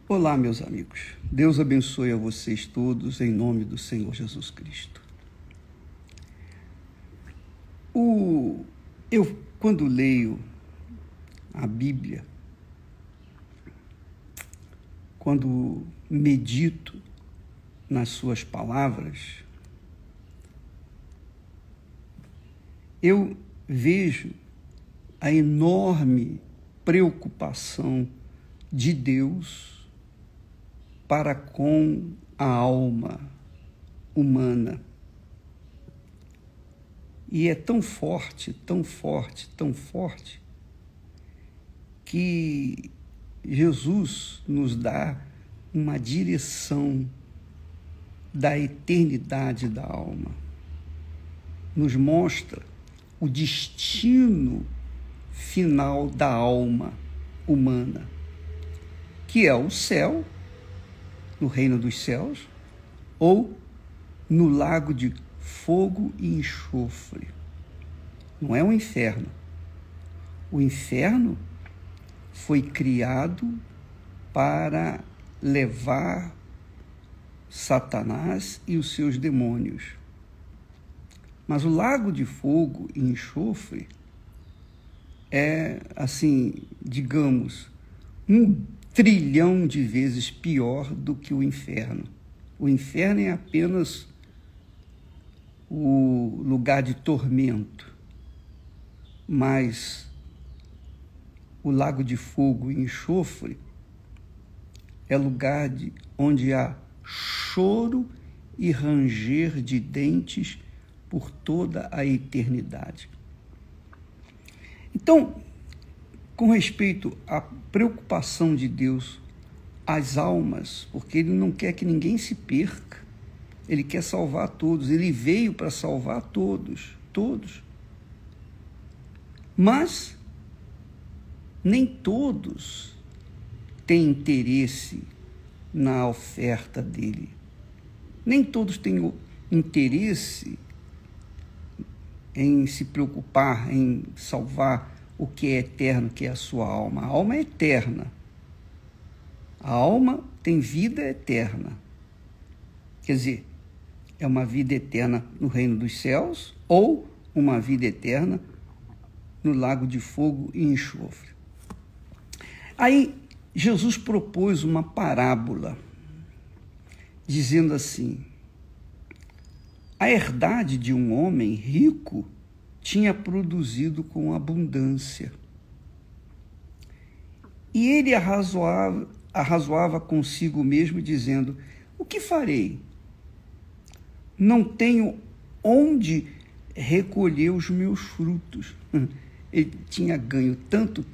Olá, meus amigos. Deus abençoe a vocês todos em nome do Senhor Jesus Cristo. Eu, quando leio a Bíblia, quando medito nas suas palavras, eu vejo a enorme preocupação de Deus para com a alma humana. E é tão forte, tão forte, tão forte, que Jesus nos dá uma direção da eternidade da alma. Nos mostra o destino final da alma humana, que é o céu, no reino dos céus, ou no lago de fogo e enxofre. Não é o inferno. O inferno foi criado para levar Satanás e os seus demônios. Mas o lago de fogo e enxofre é, assim, digamos, 1 trilhão de vezes pior do que o inferno. O inferno é apenas o lugar de tormento, mas o lago de fogo e enxofre é lugar onde há choro e ranger de dentes por toda a eternidade. Então, com respeito à preocupação de Deus às almas, porque Ele não quer que ninguém se perca, Ele quer salvar todos, Ele veio para salvar todos. Mas nem todos têm interesse na oferta dele. Nem todos têm interesse em se preocupar, em salvar o que é eterno, que é a sua alma. A alma é eterna. A alma tem vida eterna. Quer dizer, é uma vida eterna no reino dos céus ou uma vida eterna no lago de fogo e enxofre. Aí, Jesus propôs uma parábola, dizendo assim: a herdade de um homem rico tinha produzido com abundância. E ele arrazoava consigo mesmo, dizendo: o que farei? Não tenho onde recolher os meus frutos. Ele tinha ganho tanto,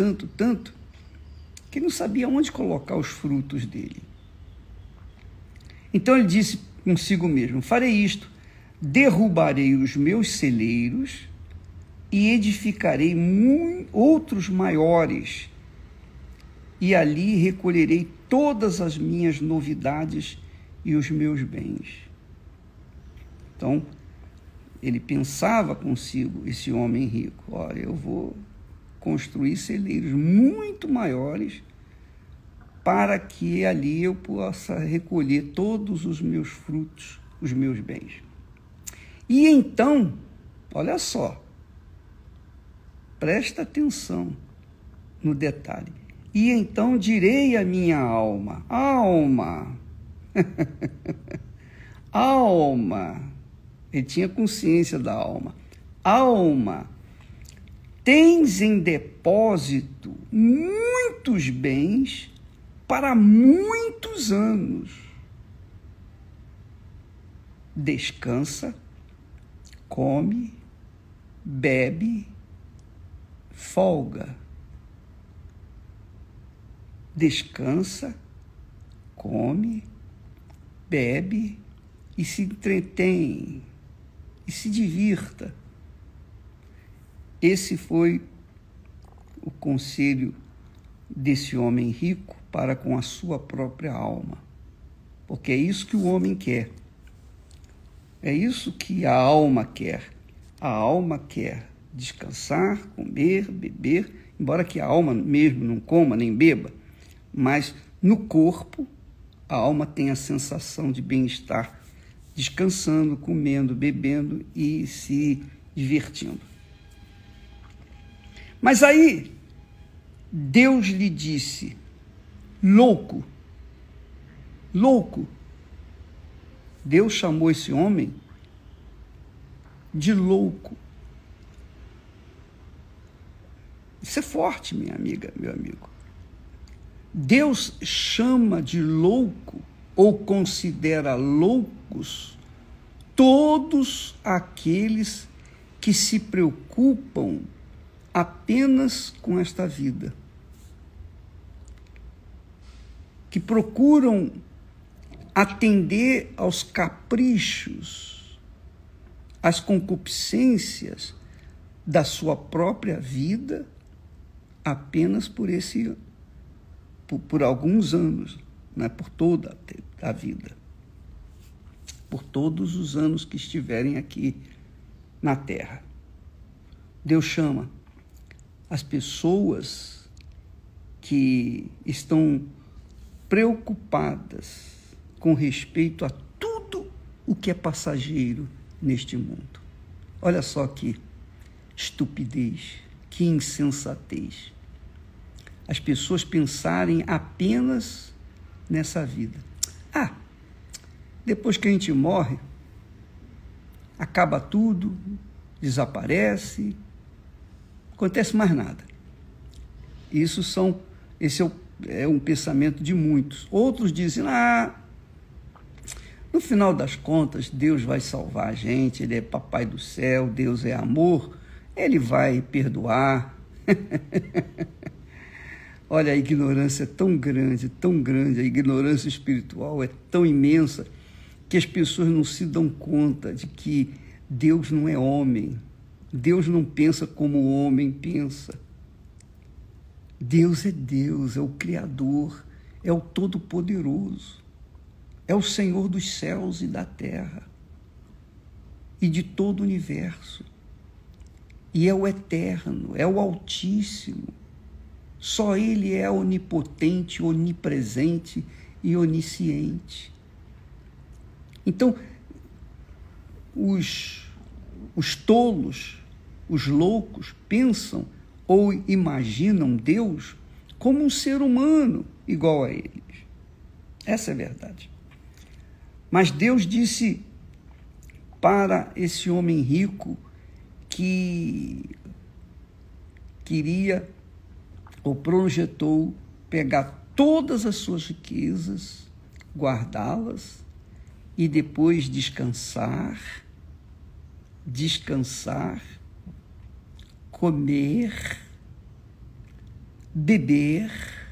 que não sabia onde colocar os frutos dele. Então ele disse consigo mesmo: farei isto, derrubarei os meus celeiros e edificarei outros maiores, e ali recolherei todas as minhas novidades e os meus bens. Então, ele pensava consigo, esse homem rico: olha, eu vou construir celeiros muito maiores para que ali eu possa recolher todos os meus frutos, os meus bens. E então, olha só, presta atenção no detalhe. E então direi à minha alma: alma, alma, ele tinha consciência da alma, alma, tens em depósito muitos bens para muitos anos. Descansa, come, bebe, folga. Descansa, come, bebe e se entretém e se divirta. Esse foi o conselho desse homem rico para com a sua própria alma, porque é isso que o homem quer, é isso que a alma quer. A alma quer descansar, comer, beber, embora que a alma mesmo não coma nem beba, mas No corpo, a alma tem a sensação de bem-estar, descansando, comendo, bebendo e se divertindo. Mas aí, Deus lhe disse: louco, louco. Deus chamou esse homem de louco. Isso é forte, minha amiga, meu amigo. Deus chama de louco ou considera loucos todos aqueles que se preocupam apenas com esta vida, que procuram atender aos caprichos, às concupiscências da sua própria vida apenas por alguns anos, não é por toda a vida, por todos os anos que estiverem aqui na Terra. Deus chama as pessoas que estão preocupadas com respeito a tudo o que é passageiro neste mundo. Olha só que estupidez, que insensatez. As pessoas pensarem apenas nessa vida. Depois que a gente morre, acaba tudo, desaparece, acontece mais nada. Esse é um pensamento de muitos. Outros dizem: no final das contas, Deus vai salvar a gente, Ele é papai do céu, Deus é amor, Ele vai perdoar. Olha, a ignorância é tão grande, a ignorância espiritual é tão imensa, que as pessoas não se dão conta de que Deus não é homem, Deus não pensa como o homem pensa. Deus, é o Criador, é o Todo-Poderoso, é o Senhor dos céus e da terra, e de todo o universo, e é o Eterno, é o Altíssimo. Só Ele é onipotente, onipresente e onisciente. Então, os tolos, os loucos, pensam ou imaginam Deus como um ser humano igual a eles. Essa é a verdade. Mas Deus disse para esse homem rico que queria ou projetou pegar todas as suas riquezas, guardá-las e depois descansar, comer, beber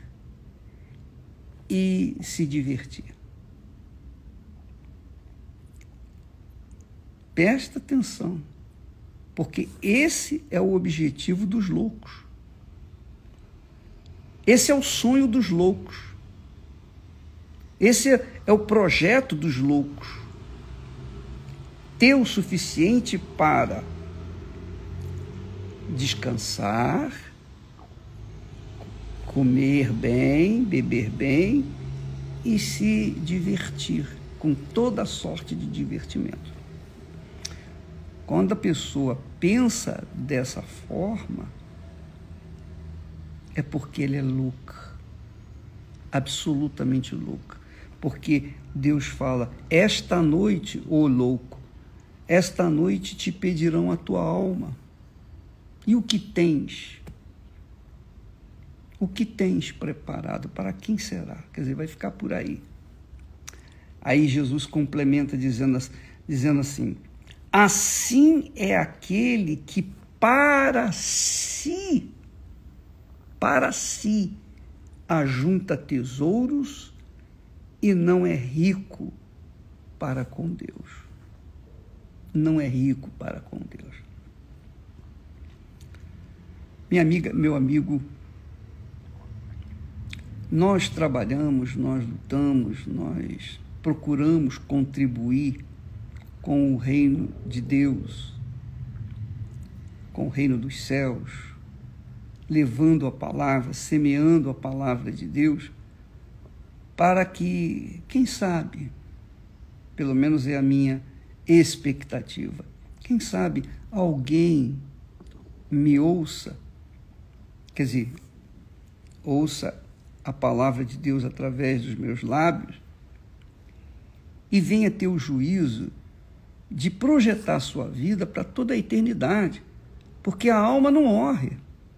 e se divertir. Presta atenção, porque esse é o objetivo dos loucos. Esse é o sonho dos loucos. Esse é o projeto dos loucos. Ter o suficiente para descansar, comer bem, beber bem e se divertir com toda a sorte de divertimento. Quando a pessoa pensa dessa forma, é porque ele é louca, absolutamente louca. Porque Deus fala: esta noite, ô louco, esta noite te pedirão a tua alma. E o que tens? O que tens preparado? Para quem será? Quer dizer, vai ficar por aí. Aí Jesus complementa dizendo assim: assim é aquele que para si ajunta tesouros e não é rico para com Deus. Não é rico para com Deus. Minha amiga, meu amigo, nós trabalhamos, nós lutamos, nós procuramos contribuir com o reino de Deus, com o reino dos céus, levando a palavra, semeando a palavra de Deus, para que, quem sabe, pelo menos é a minha expectativa, quem sabe alguém me ouça, quer dizer, ouça a palavra de Deus através dos meus lábios e venha ter o juízo de projetar a sua vida para toda a eternidade, porque a alma não morre.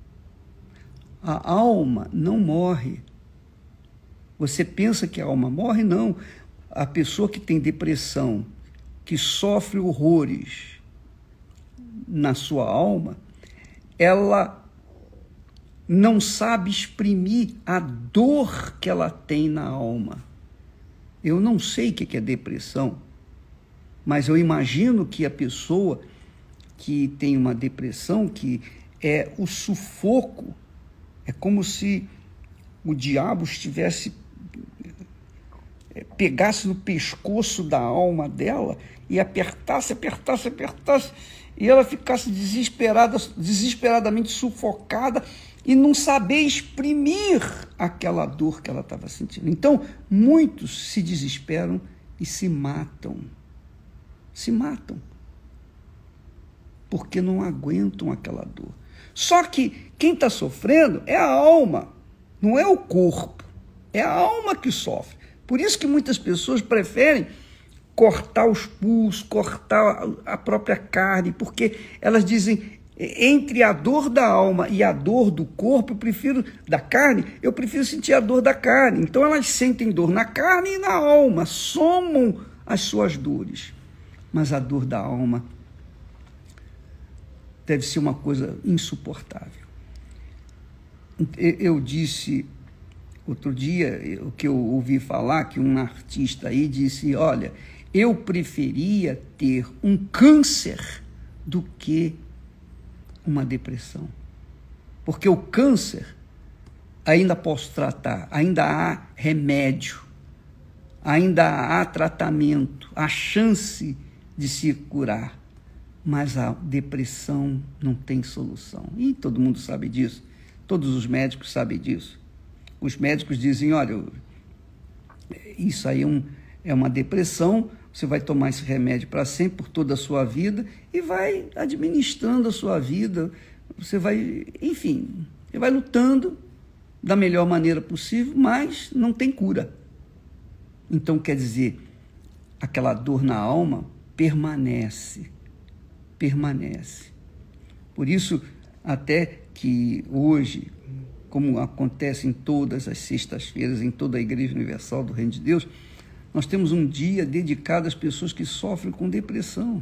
A alma não morre. Você pensa que a alma morre? Não. A pessoa que tem depressão, que sofre horrores na sua alma, ela não sabe exprimir a dor que ela tem na alma. Eu não sei o que é depressão, mas eu imagino que a pessoa que tem uma depressão, que é o sufoco, é como se o diabo pegasse no pescoço da alma dela e apertasse, e ela ficasse desesperadamente sufocada e não saber exprimir aquela dor que ela estava sentindo. Então, muitos se desesperam e se matam. Se matam. Porque não aguentam aquela dor. Só que quem está sofrendo é a alma, não é o corpo. É a alma que sofre. Por isso que muitas pessoas preferem cortar os pulsos, cortar a própria carne, porque elas dizem, entre a dor da alma e a dor do corpo, eu prefiro sentir a dor da carne. Então elas sentem dor na carne e na alma, somam as suas dores. Mas a dor da alma deve ser uma coisa insuportável. Eu disse outro dia, o que eu ouvi falar, que um artista aí disse, olha, eu preferia ter um câncer do que uma depressão. Porque o câncer ainda posso tratar, ainda há remédio, ainda há tratamento, há chance de se curar. Mas a depressão não tem solução. E todo mundo sabe disso. Todos os médicos sabem disso. Os médicos dizem, olha, isso aí é uma depressão, você vai tomar esse remédio para sempre, por toda a sua vida, e vai administrando a sua vida, você vai lutando da melhor maneira possível, mas não tem cura. Então, quer dizer, aquela dor na alma permanece. Por isso, até que hoje, como acontece em todas as sextas-feiras, em toda a Igreja Universal do Reino de Deus, nós temos um dia dedicado às pessoas que sofrem com depressão.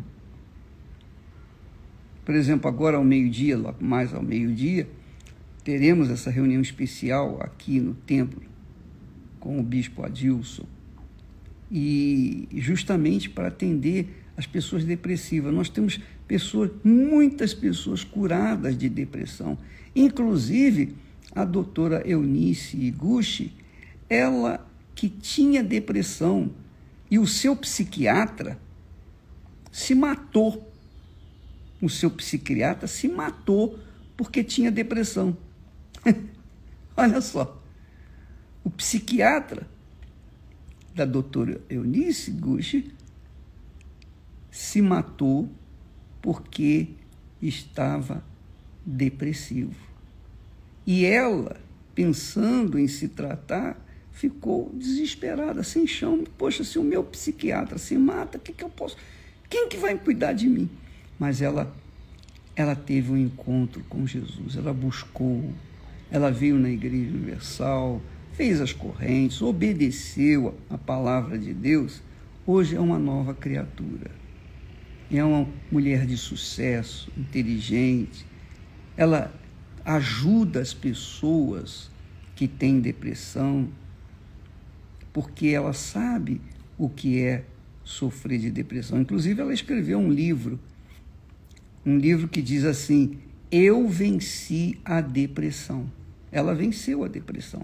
Por exemplo, agora ao meio-dia, mais ao meio-dia, teremos essa reunião especial aqui no templo com o bispo Adilson, e justamente para atender as pessoas depressivas. Nós temos muitas pessoas curadas de depressão, inclusive a doutora Eunice Iguchi, ela que tinha depressão, e o seu psiquiatra se matou. O seu psiquiatra se matou porque tinha depressão. Olha só, o psiquiatra da doutora Eunice Iguchi se matou porque estava depressivo. E ela, pensando em se tratar, ficou desesperada, sem chão. Poxa, se o meu psiquiatra se mata, o que eu posso? Quem que vai cuidar de mim? Mas ela teve um encontro com Jesus, ela buscou, ela veio na Igreja Universal, fez as correntes, obedeceu a palavra de Deus. Hoje é uma nova criatura. É uma mulher de sucesso, inteligente. Ela ajuda as pessoas que têm depressão, porque ela sabe o que é sofrer de depressão. Inclusive, ela escreveu um livro que diz assim, eu venci a depressão. Ela venceu a depressão.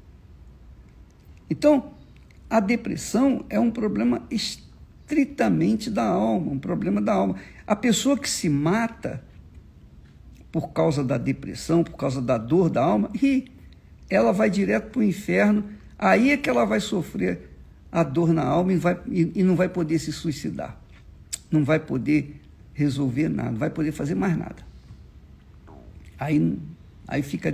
Então, a depressão é um problema estritamente da alma, um problema da alma. A pessoa que se mata por causa da depressão, por causa da dor da alma, e ela vai direto para o inferno, Aí é que ela vai sofrer a dor na alma e não vai poder se suicidar. Não vai poder resolver nada, não vai poder fazer mais nada. Aí fica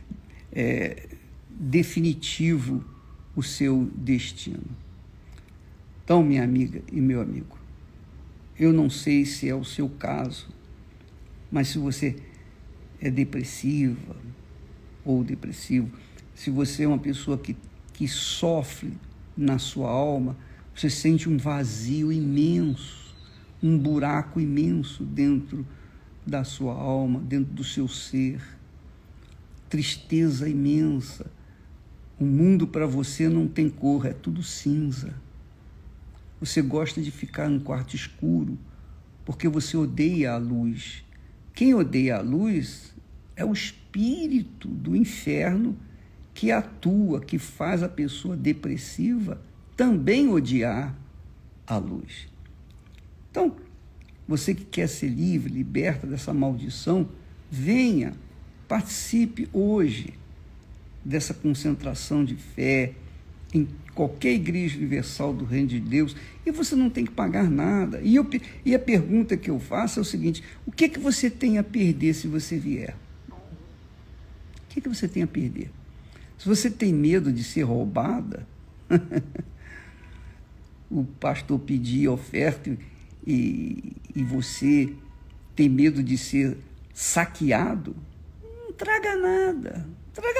definitivo o seu destino. Então, minha amiga e meu amigo, eu não sei se é o seu caso, mas se você é depressiva ou depressivo, se você é uma pessoa que sofre na sua alma, você sente um vazio imenso, um buraco imenso dentro da sua alma, dentro do seu ser, tristeza imensa. O mundo para você não tem cor, é tudo cinza. Você gosta de ficar num quarto escuro porque você odeia a luz. Quem odeia a luz é o espírito do inferno que atua, que faz a pessoa depressiva também odiar a luz. Então, você que quer ser livre, liberta dessa maldição, venha, participe hoje dessa concentração de fé em qualquer igreja universal do Reino de Deus, e você não tem que pagar nada. E a pergunta que eu faço é o seguinte: o que você tem a perder se você vier? O que você tem a perder? Se você tem medo de ser roubada, o pastor pedir oferta e você tem medo de ser saqueado, não traga nada, traga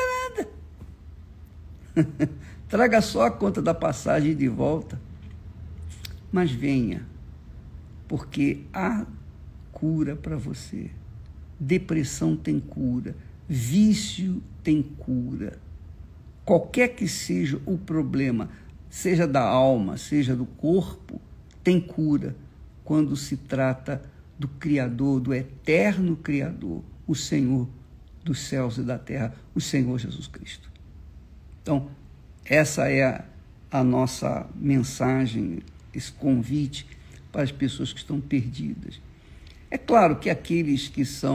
nada. Traga só a conta da passagem de volta. Mas venha, porque há cura para você. Depressão tem cura, vício tem cura. Qualquer que seja o problema, seja da alma, seja do corpo, tem cura quando se trata do Criador, do eterno Criador, o Senhor dos céus e da terra, o Senhor Jesus Cristo. Então, essa é a nossa mensagem, esse convite para as pessoas que estão perdidas. É claro que aqueles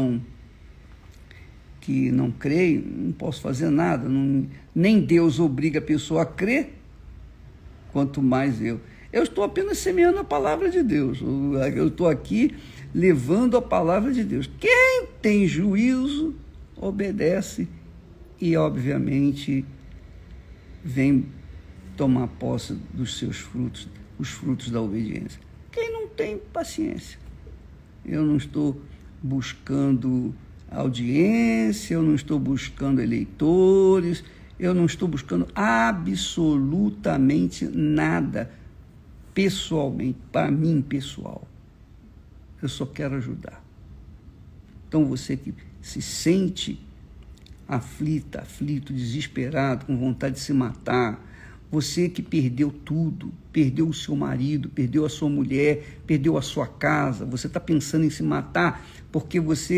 que não creem, não posso fazer nada, nem Deus obriga a pessoa a crer, quanto mais eu. Eu estou apenas semeando a palavra de Deus, eu estou aqui levando a palavra de Deus. Quem tem juízo, obedece e, obviamente, vem tomar posse dos seus frutos, os frutos da obediência. Quem não tem, paciência. Eu não estou buscando audiência, eu não estou buscando eleitores, eu não estou buscando absolutamente nada pessoalmente, para mim pessoal. Eu só quero ajudar. Então você que se sente aflito, desesperado, com vontade de se matar, você que perdeu tudo, perdeu o seu marido, perdeu a sua mulher, perdeu a sua casa, você está pensando em se matar porque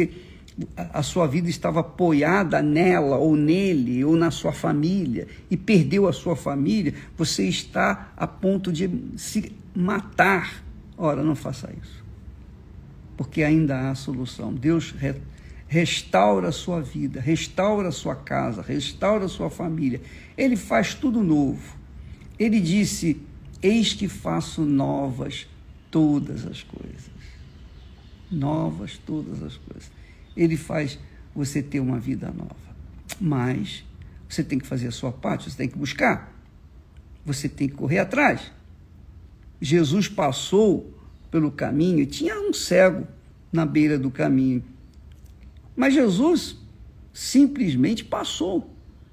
a sua vida estava apoiada nela ou nele ou na sua família e perdeu a sua família, você está a ponto de se matar. Ora, não faça isso, porque ainda há solução. Deus restaura a sua vida, restaura a sua casa, restaura a sua família. Ele faz tudo novo. Ele disse: eis que faço novas todas as coisas. Novas todas as coisas. Ele faz você ter uma vida nova. Mas você tem que fazer a sua parte, você tem que buscar. Você tem que correr atrás. Jesus passou pelo caminho e tinha um cego na beira do caminho. Mas Jesus simplesmente passou.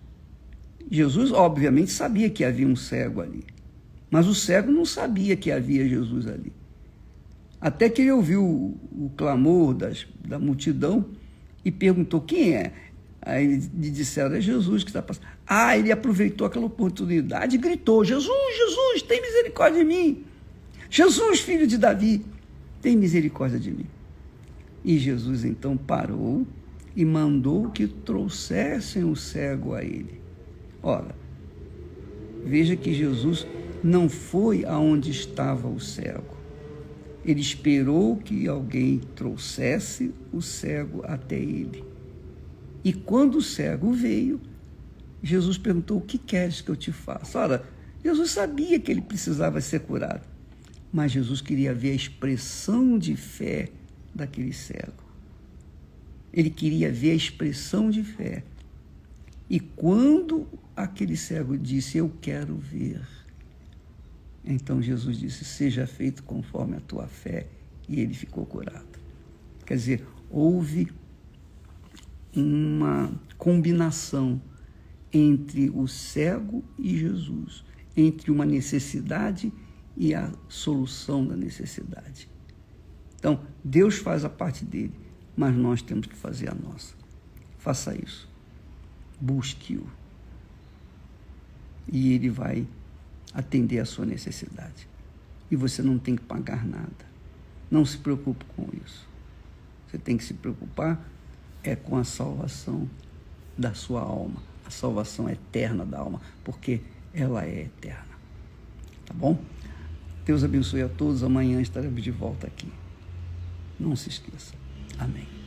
Jesus, obviamente, sabia que havia um cego ali. Mas o cego não sabia que havia Jesus ali. Até que ele ouviu o clamor da multidão e perguntou: quem é? Aí lhe disseram: é Jesus que está passando. Ele aproveitou aquela oportunidade e gritou: Jesus, Jesus, tem misericórdia de mim. Jesus, filho de Davi, tem misericórdia de mim. E Jesus então parou e mandou que trouxessem o cego a ele. Ora, veja que Jesus não foi aonde estava o cego. Ele esperou que alguém trouxesse o cego até ele. E quando o cego veio, Jesus perguntou: o que queres que eu te faça? Ora, Jesus sabia que ele precisava ser curado, mas Jesus queria ver a expressão de fé daquele cego. Ele queria ver a expressão de fé. E quando aquele cego disse: eu quero ver, então Jesus disse: seja feito conforme a tua fé, e ele ficou curado. Quer dizer, houve uma combinação entre o cego e Jesus, entre uma necessidade e a solução da necessidade. Então, Deus faz a parte dele, mas nós temos que fazer a nossa. Faça isso. Busque-o. E ele vai atender a sua necessidade. E você não tem que pagar nada. Não se preocupe com isso. Você tem que se preocupar com a salvação da sua alma, a salvação eterna da alma, porque ela é eterna. Tá bom? Deus abençoe a todos. Amanhã estaremos de volta aqui. Não se esqueça. Amém.